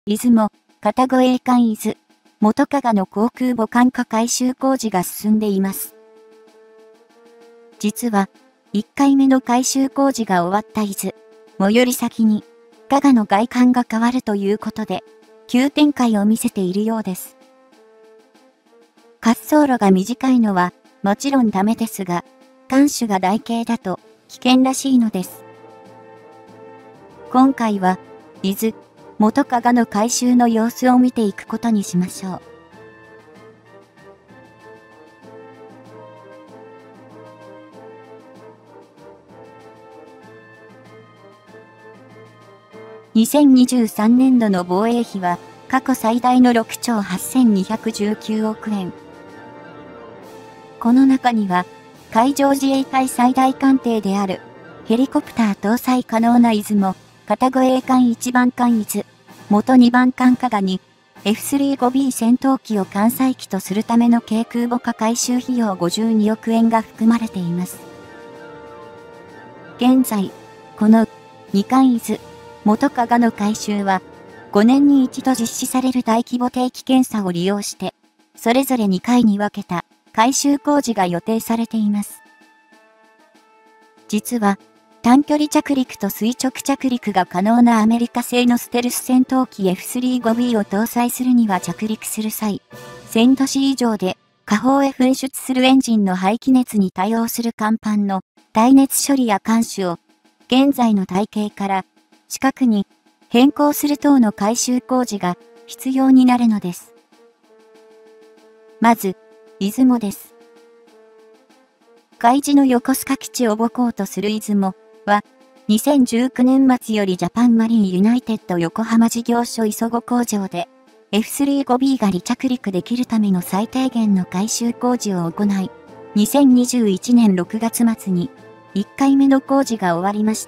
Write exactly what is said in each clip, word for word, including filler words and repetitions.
出雲、片越栄冠伊豆、元加賀の航空母艦化改修工事が進んでいます。実は、いっかいめの改修工事が終わった伊豆、最寄り先に、加賀の外観が変わるということで、急展開を見せているようです。滑走路が短いのは、もちろんダメですが、艦首が台形だと、危険らしいのです。今回は、伊豆、元加賀の改修の様子を見ていくことにしましょう。にせんにじゅうさんねんどの防衛費は過去最大のろくちょうはっせんにひゃくじゅうきゅうおくえん。この中には海上自衛隊最大艦艇であるヘリコプター搭載可能な出雲、片越栄冠いちばん艦伊豆、元にばん艦加賀に エフスリーファイブビー 戦闘機を艦載機とするための軽空母化改修費用ごじゅうにおくえんが含まれています。現在、このに艦伊豆、元加賀の改修は、ごねんに一度実施される大規模定期検査を利用して、それぞれにかいに分けた改修工事が予定されています。実は、短距離着陸と垂直着陸が可能なアメリカ製のステルス戦闘機 エフスリーファイブビー を搭載するには着陸する際、せんどし以上で下方へ噴出するエンジンの排気熱に対応する甲板の耐熱処理や監視を、現在の体系から四角に変更する等の改修工事が必要になるのです。まず、出雲です。海自の横須賀基地を母港とする出雲は、にせんじゅうきゅうねんまつよりジャパンマリンユナイテッド横浜事業所磯子工場で エフスリーファイブビー が離着陸できるための最低限の改修工事を行い、にせんにじゅういちねんろくがつまつにいっかいめの工事が終わりました。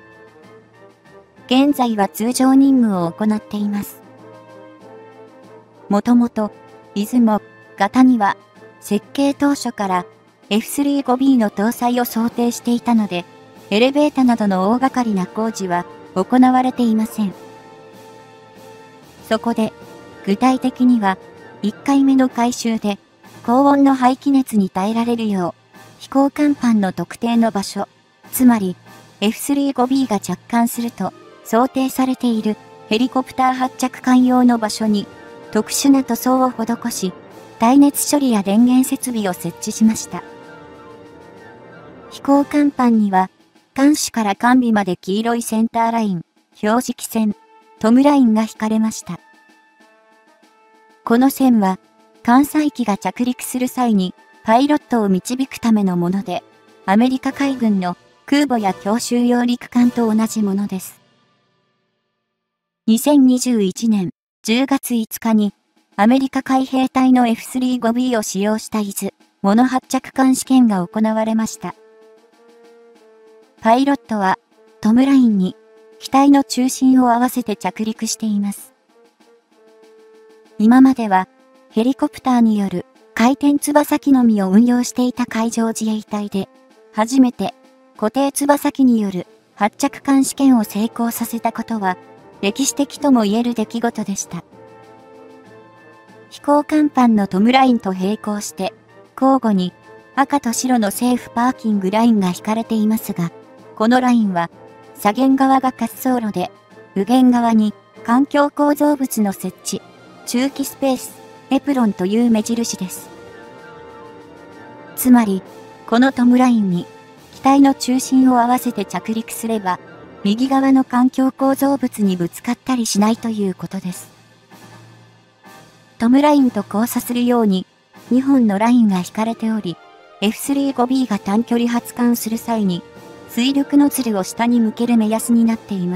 現在は通常任務を行っています。もともと、出雲、型には、設計当初から エフスリーファイブビー の搭載を想定していたので、エレベータなどの大掛かりな工事は行われていません。そこで、具体的には、いっかいめの改修で、高温の排気熱に耐えられるよう、飛行甲板の特定の場所、つまり エフスリーファイブビー が着艦すると、想定されているヘリコプター発着艦用の場所に特殊な塗装を施し、耐熱処理や電源設備を設置しました。飛行甲板には、艦首から艦尾まで黄色いセンターライン、表示器線、トムラインが引かれました。この線は、艦載機が着陸する際にパイロットを導くためのもので、アメリカ海軍の空母や強襲揚陸艦と同じものです。にせんにじゅういちねんじゅうがついつかにアメリカ海兵隊の エフスリーファイブビー を使用した伊豆、物発着艦試験が行われました。パイロットはトムラインに機体の中心を合わせて着陸しています。今まではヘリコプターによる回転翼機のみを運用していた海上自衛隊で、初めて固定翼機による発着艦試験を成功させたことは、歴史的とも言える出来事でした。飛行甲板のトムラインと並行して、交互に赤と白のセーフパーキングラインが引かれていますが、このラインは左舷側が滑走路で、右舷側に環境構造物の設置、駐機スペース、エプロンという目印です。つまり、このトムラインに機体の中心を合わせて着陸すれば、右側の環境構造物にぶつかったりしないということです。トムラインと交差するようににほんのラインが引かれており、エフスリーファイブビー が短距離発艦する際に水力ノズルを下に向ける目安になっています。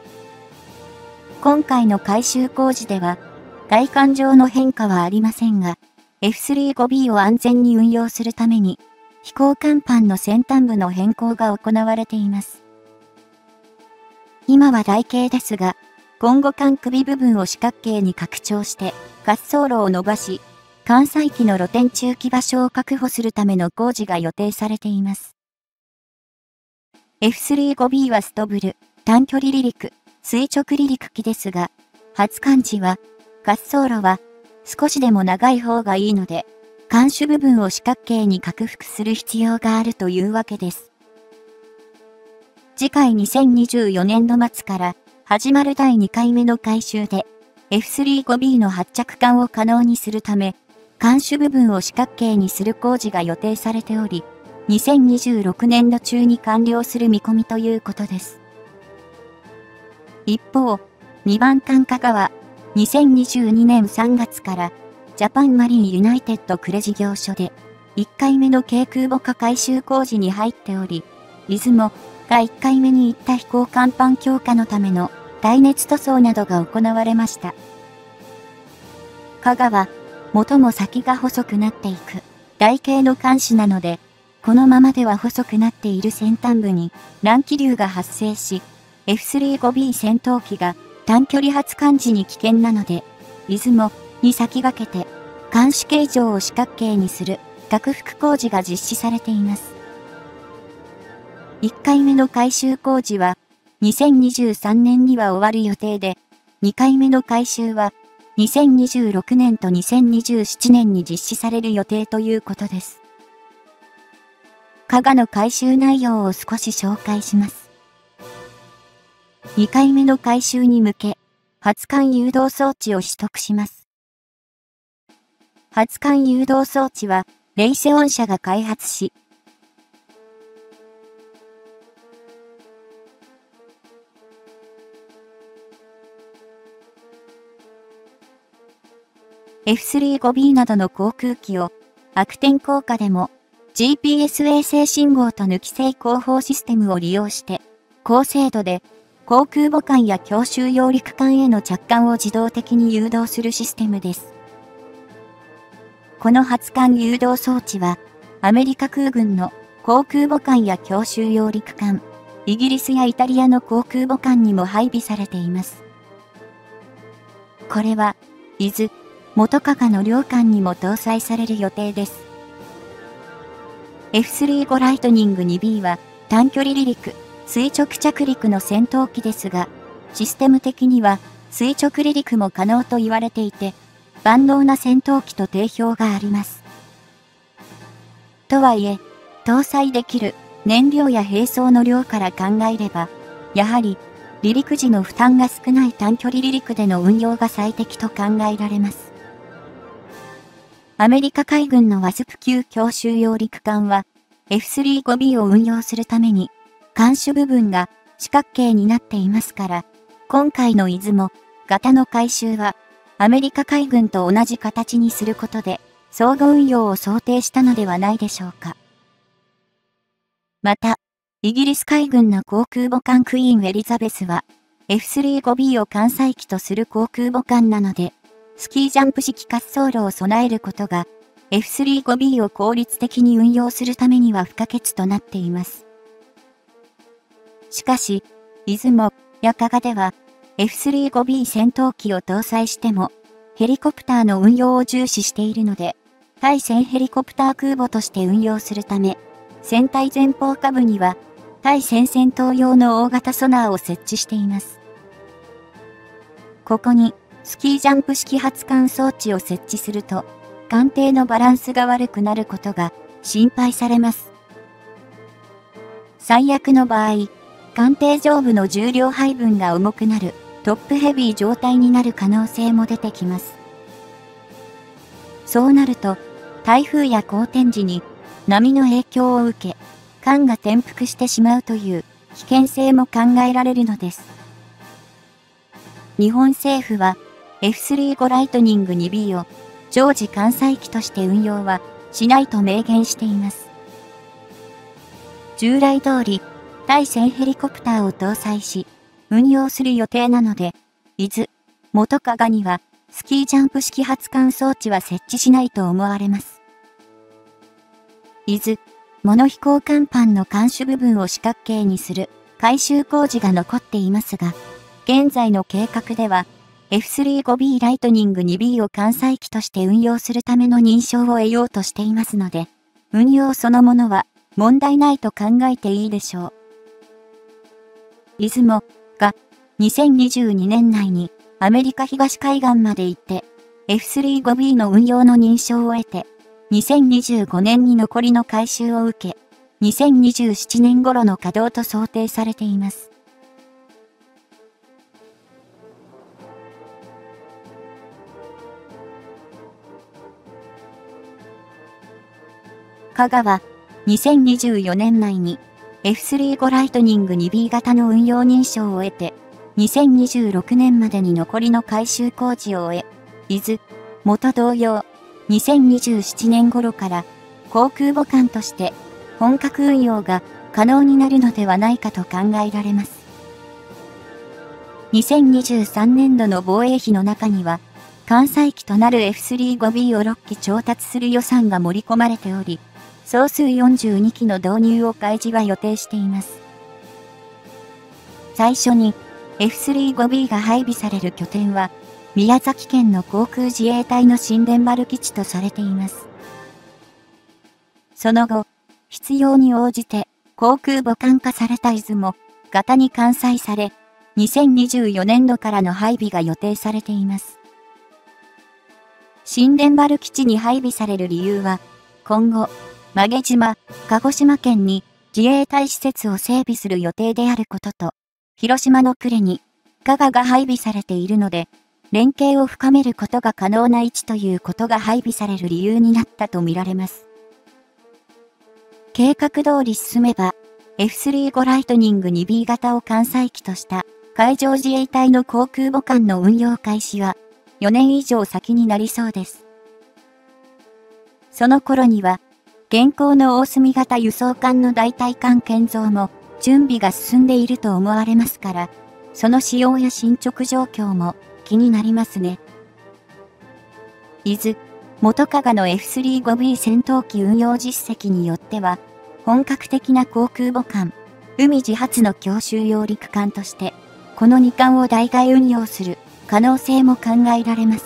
今回の改修工事では外観上の変化はありませんが、エフスリーファイブビー を安全に運用するために飛行甲板の先端部の変更が行われています。今は台形ですが、今後艦首部分を四角形に拡張して滑走路を伸ばし、艦載機の露天駐機場所を確保するための工事が予定されています。エフスリーファイブビー はストブル、短距離離陸、垂直離陸機ですが、 発艦時は、滑走路は少しでも長い方がいいので、艦首部分を四角形に拡幅する必要があるというわけです。次回にせんにじゅうよねんど末から始まるだいにかいめの改修で エフスリーファイブビー の発着艦を可能にするため、艦首部分を四角形にする工事が予定されており、にせんにじゅうろくねんど中に完了する見込みということです。一方、にばん艦加賀はにせんにじゅうにねんさんがつからジャパンマリンユナイテッド呉事業所でいっかいめの軽空母化改修工事に入っており、出雲がいっかいめに行った飛行甲板強化のための耐熱塗装などが行われました。加賀は、元も先が細くなっていく台形の艦首なので、このままでは細くなっている先端部に乱気流が発生し、エフスリーファイブビー 戦闘機が短距離発艦時に危険なので、出雲に先駆けて艦首形状を四角形にする拡幅工事が実施されています。いっかいめの改修工事はにせんにじゅうさんねんには終わる予定で、にかいめの改修はにせんにじゅうろくねんとにせんにじゅうななねんに実施される予定ということです。加賀の改修内容を少し紹介します。にかいめの改修に向け、発艦誘導装置を取得します。発艦誘導装置は、レイセオン社が開発し、エフスリーファイブビー などの航空機を悪天候下でも ジーピーエス 衛星信号と抜き制広報システムを利用して高精度で航空母艦や強襲揚陸艦への着艦を自動的に誘導するシステムです。この発艦誘導装置はアメリカ空軍の航空母艦や強襲揚陸艦、イギリスやイタリアの航空母艦にも配備されています。これは伊豆元加賀の両艦にも搭載される予定です。エフスリーファイブ ライトニング ツービー は短距離離陸、垂直着陸の戦闘機ですが、システム的には垂直離陸も可能と言われていて、万能な戦闘機と定評があります。とはいえ、搭載できる燃料や兵装の量から考えれば、やはり離陸時の負担が少ない短距離離陸での運用が最適と考えられます。アメリカ海軍のワスプ級強襲揚陸艦は エフスリーファイブビー を運用するために艦首部分が四角形になっていますから、今回の出雲型の改修はアメリカ海軍と同じ形にすることで相互運用を想定したのではないでしょうか。また、イギリス海軍の航空母艦クイーンエリザベスは エフスリーファイブビー を艦載機とする航空母艦なので、スキージャンプ式滑走路を備えることが エフスリーファイブビー を効率的に運用するためには不可欠となっています。しかし、出雲や加賀では エフスリーファイブビー 戦闘機を搭載してもヘリコプターの運用を重視しているので、対戦ヘリコプター空母として運用するため、船体前方下部には対戦戦闘用の大型ソナーを設置しています。ここにスキージャンプ式発艦装置を設置すると、艦艇のバランスが悪くなることが心配されます。最悪の場合、艦艇上部の重量配分が重くなるトップヘビー状態になる可能性も出てきます。そうなると、台風や荒天時に波の影響を受け、艦が転覆してしまうという危険性も考えられるのです。日本政府は、エフスリーファイブ ライトニング ツービー を常時艦載機として運用はしないと明言しています。従来通り対戦ヘリコプターを搭載し運用する予定なので、伊豆、元加賀にはスキージャンプ式発艦装置は設置しないと思われます。伊豆、モノ飛行甲板の艦首部分を四角形にする改修工事が残っていますが、現在の計画ではエフスリーファイブビー ライトニング ツービー を艦載機として運用するための認証を得ようとしていますので、運用そのものは問題ないと考えていいでしょう。出雲がにせんにじゅうにねん内にアメリカ東海岸まで行って、エフスリーフォービー の運用の認証を得て、にせんにじゅうごねんに残りの改修を受け、にせんにじゅうななねん頃の稼働と想定されています。加賀は、にせんにじゅうよねん内に エフスリーフォー ライトニング ツービー 型の運用認証を得て、にせんにじゅうろくねんまでに残りの改修工事を終え、伊豆、元同様、にせんにじゅうななねん頃から航空母艦として本格運用が可能になるのではないかと考えられます。にせんにじゅうさんねんどの防衛費の中には、艦載機となる エフスリーフォービー をろっき調達する予算が盛り込まれており、総数よんじゅうにきの導入を開示は予定しています。最初に エフスリーフォービー が配備される拠点は、宮崎県の航空自衛隊の新田丸基地とされています。その後、必要に応じて航空母艦化された出雲型に艦載され、にせんにじゅうよねんどからの配備が予定されています。新田丸基地に配備される理由は、今後、馬毛島、鹿児島県に自衛隊施設を整備する予定であることと、広島の呉に加賀が配備されているので、連携を深めることが可能な位置ということが配備される理由になったとみられます。計画通り進めば、エフスリーフォー ライトニング ツービー 型を艦載機とした海上自衛隊の航空母艦の運用開始はよねん以上先になりそうです。その頃には、現行の大隅型輸送艦の代替艦建造も準備が進んでいると思われますから、その使用や進捗状況も気になりますね。伊豆、元加賀の エフスリーフォービー 戦闘機運用実績によっては、本格的な航空母艦、海自発の強襲揚陸艦として、このに艦を代替運用する可能性も考えられます。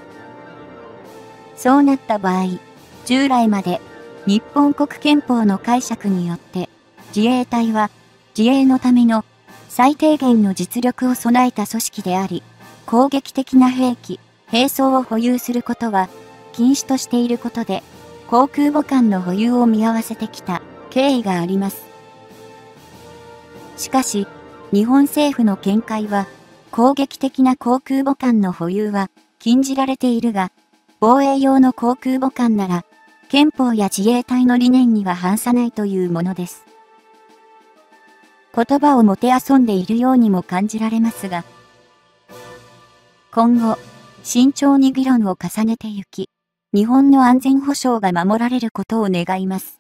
そうなった場合、従来まで日本国憲法の解釈によって、自衛隊は自衛のための最低限の実力を備えた組織であり、攻撃的な兵器、兵装を保有することは禁止としていることで、航空母艦の保有を見合わせてきた経緯があります。しかし、日本政府の見解は、攻撃的な航空母艦の保有は禁じられているが、防衛用の航空母艦なら、憲法や自衛隊の理念には反さないというものです。言葉をもてあそんでいるようにも感じられますが、今後、慎重に議論を重ねてゆき、日本の安全保障が守られることを願います。